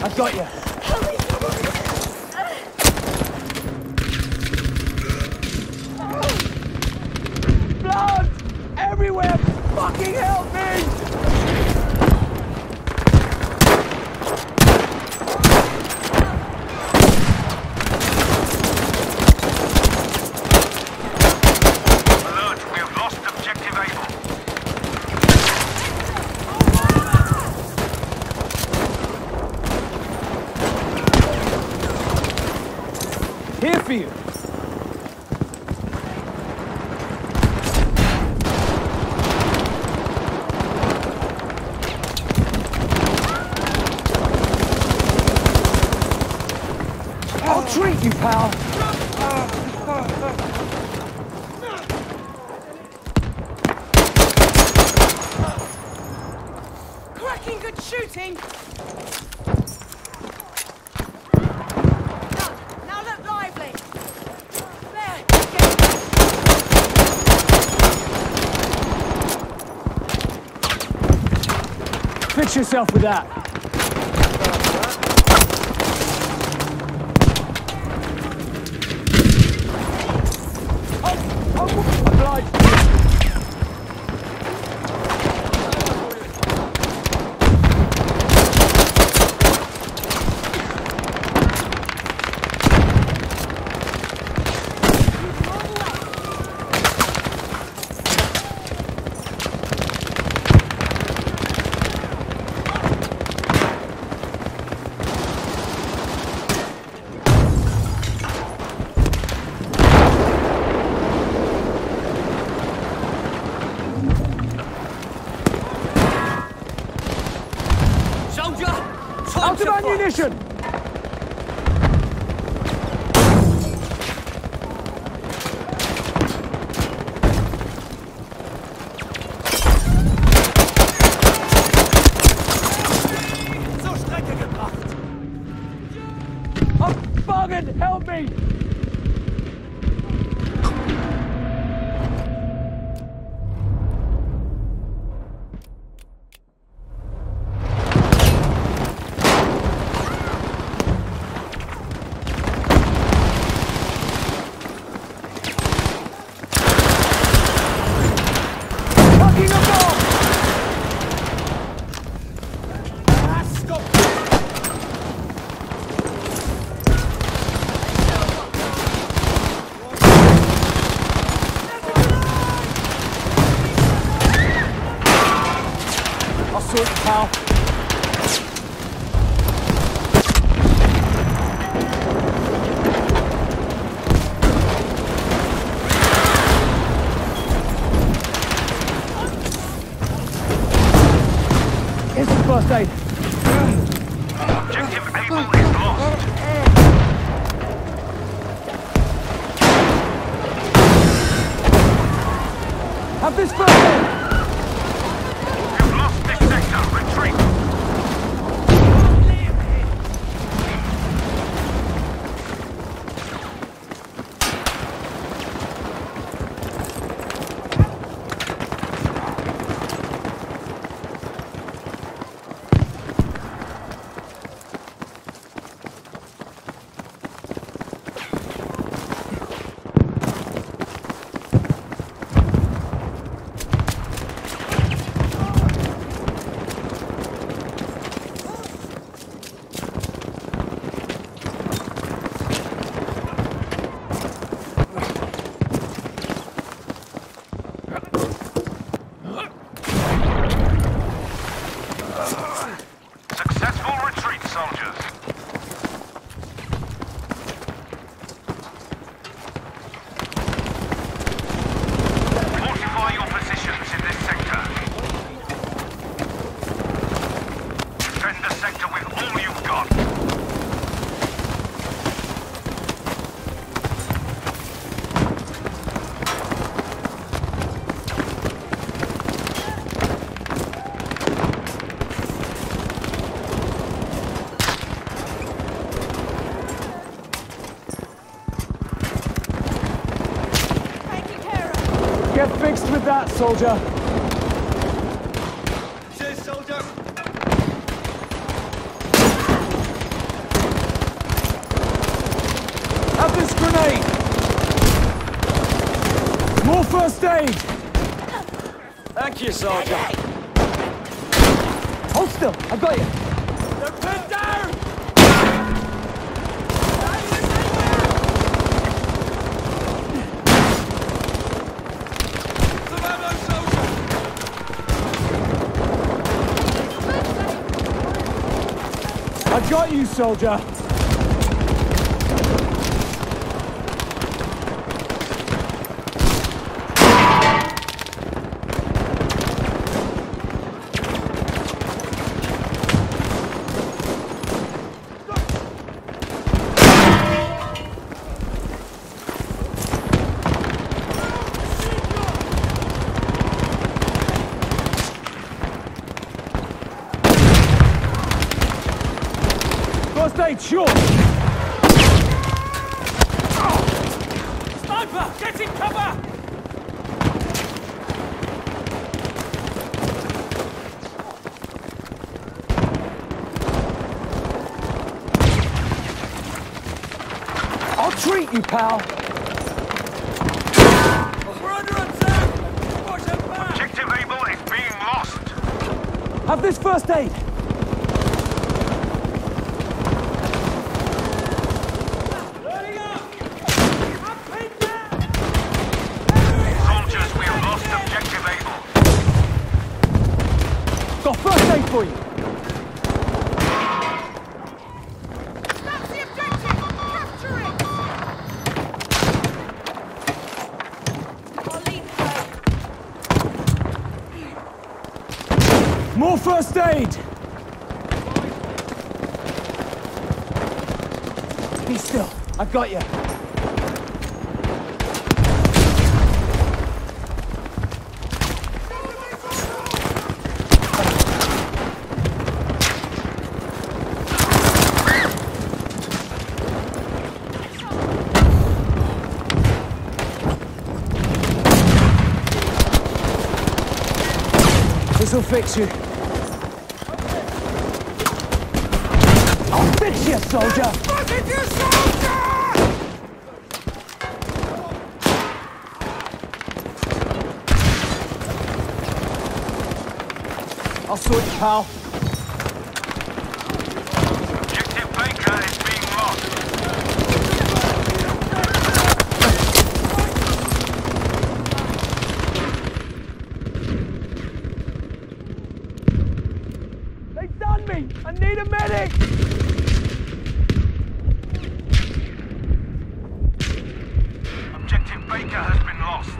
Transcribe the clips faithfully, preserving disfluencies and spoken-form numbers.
I've got you. Help me, someone! Blood! Everywhere! Fucking help me! Here for you. I'll treat you, pal. Cracking good shooting! Now look lively! There! Fix yourself with that. Oh, oh, obliged. Out of ammunition! Zur Strecke gebracht! I'm bugging! Help me! I'll sort it, pal. Here's some first aid. Objective Able is lost. Have this first aid. You've lost this sector. Retreat. Successful retreat, soldiers. Fortify your positions in this sector. Defend the sector with all you've got. Get fixed with that, soldier. Cheers, soldier! aid! More first aid! Thank you, soldier. Hold still, I got you. They're pinned down! Some ammo, soldier! I got you, soldier. First aid, sure! Sniper! Get in cover! I'll treat you, pal! We're under attack! Watch it back! Objective Able is being lost. Have this first aid! Loading up! I'm pinned down! Soldiers, we have lost Objective Able. Got first aid for you! That's the objective! Capture it! I'll lead the way. More first aid! Be still, I've got you. This'll fix you. I'll fix you, soldier! Fucking you, soldier! I'll sort you, pal. Objective Baker is being lost. They've done me! I need a medic! Objective Baker has been lost.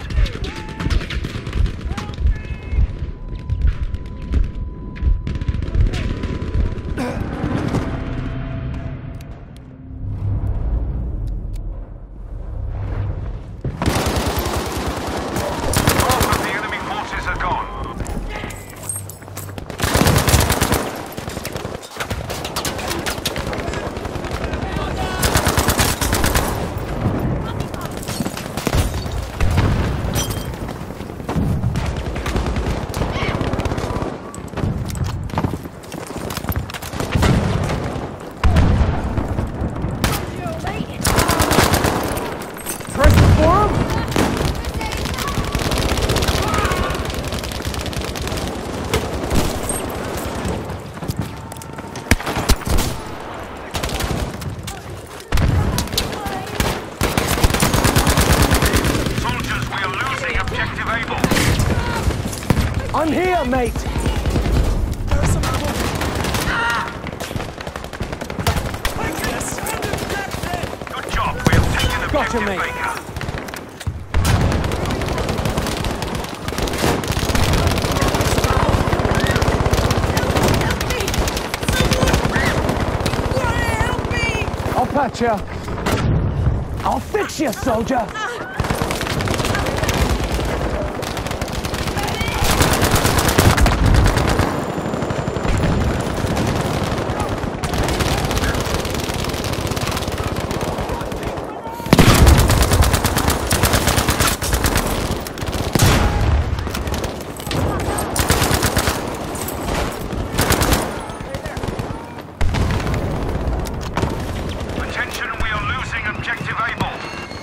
Half of the enemy forces are gone. Press the forum? Soldiers, we are losing Objective Able. I'm here, mate! There's some ammo! Good job, we have taken Gotcha, Objective mate. Baker. Help me! I'll patch you. I'll fix you, soldier! Attention, we are losing Objective Able.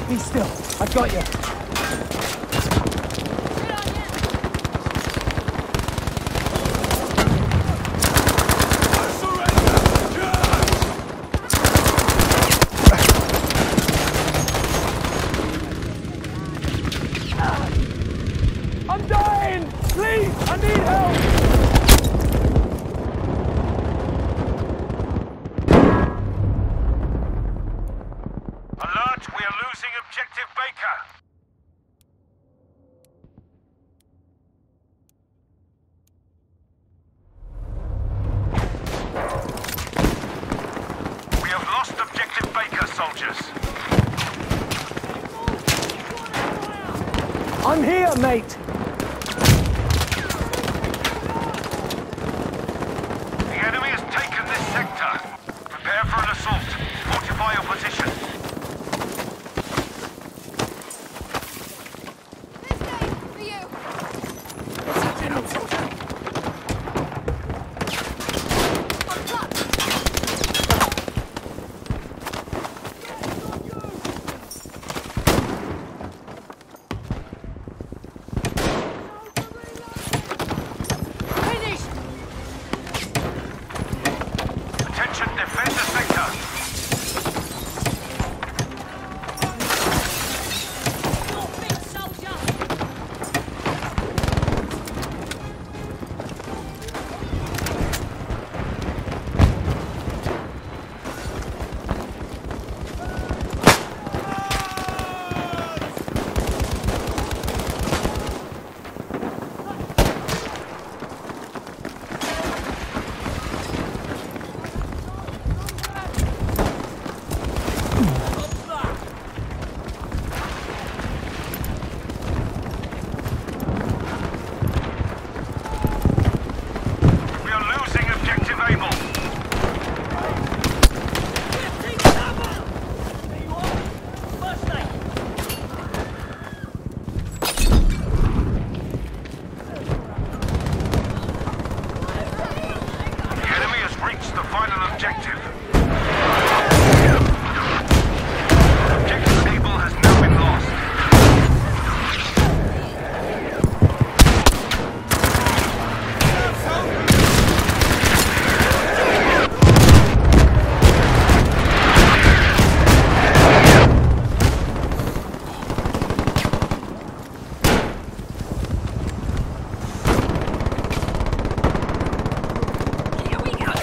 Be still. I've got you. I'm dying! Please, I need help! Alert, we are losing objective Baker. We have lost objective Baker, soldiers. I'm here, mate. The enemy has taken this sector. Prepare for an assault. Fortify your position. This way, for you. What's up? Finished! Attention, defend the sector. Your big soldier! We are losing objective Able. The enemy has reached the final objective. Objective Able has now been lost. Here we go!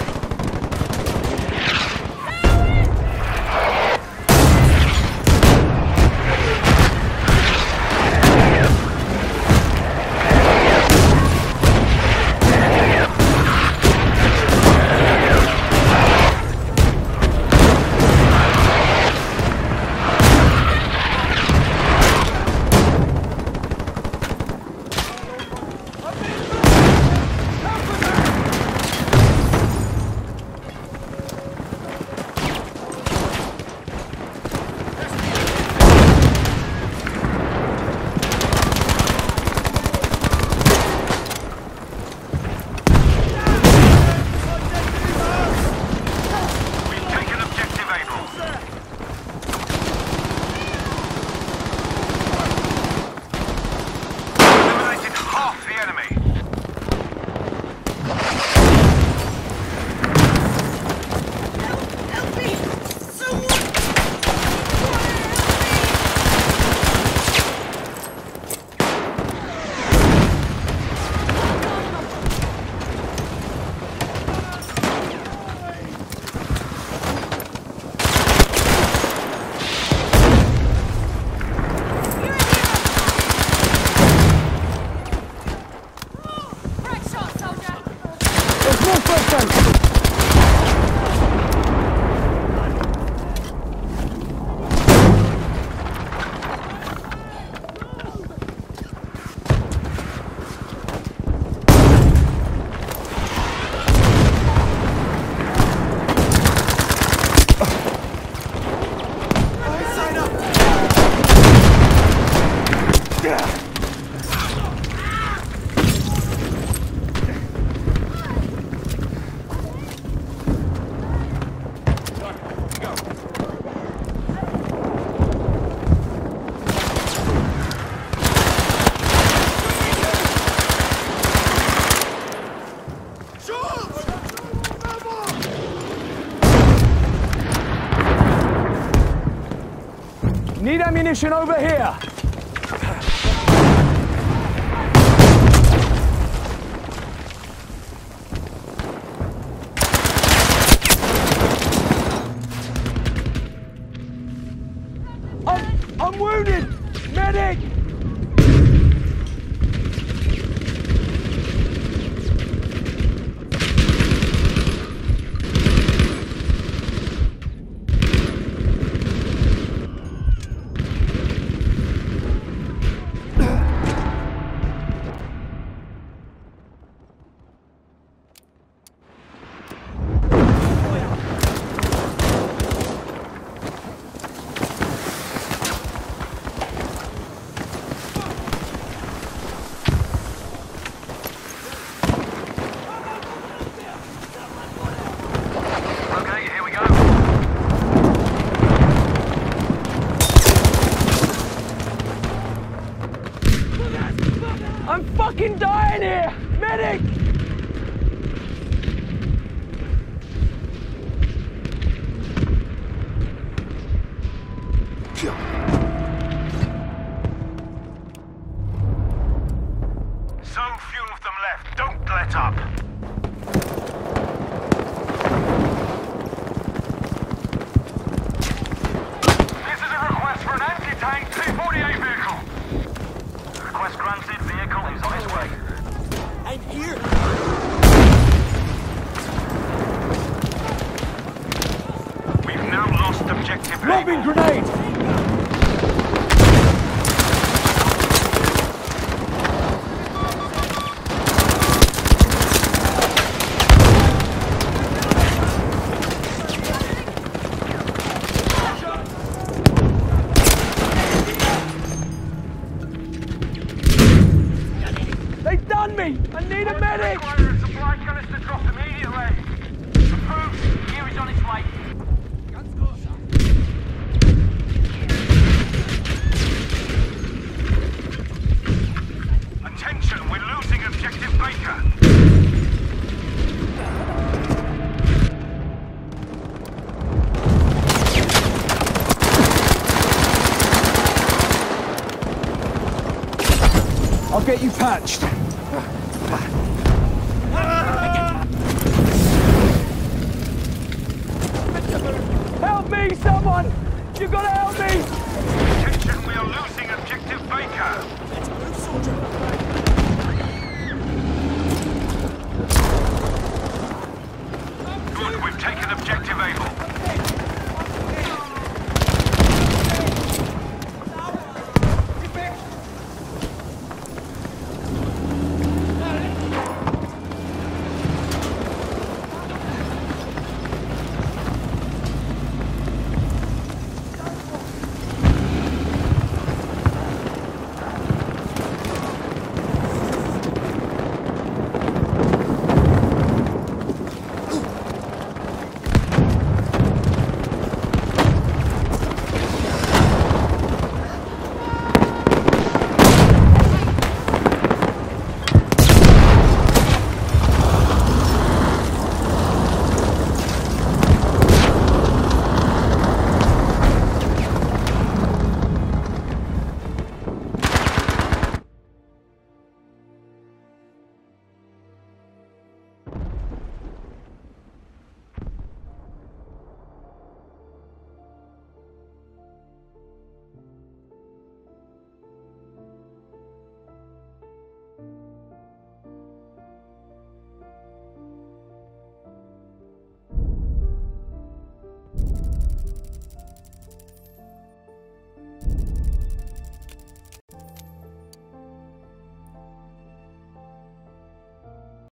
We've taken objective Able. Eliminated half the enemy. Help me! Someone! Great shot, soldier! There's more first aid. Need ammunition over here. I'm, I'm wounded! Medic! I'm fucking dying here! Medic! So few of them left. Don't let up. This is a request for an anti-tank T forty-eight vehicle. Request granted. Vehicle is on its way. I'm here! We've now lost objective Lobbing label. grenade! They've done me! I need a medic! Require a supply canister dropped immediately. Approved. Gear is on its way. Attention, we're losing objective Baker. I'll get you patched. Help me, someone! You gotta help me! Attention, we are losing objective Baker. Let's move, soldier! Good, we've taken objective Able.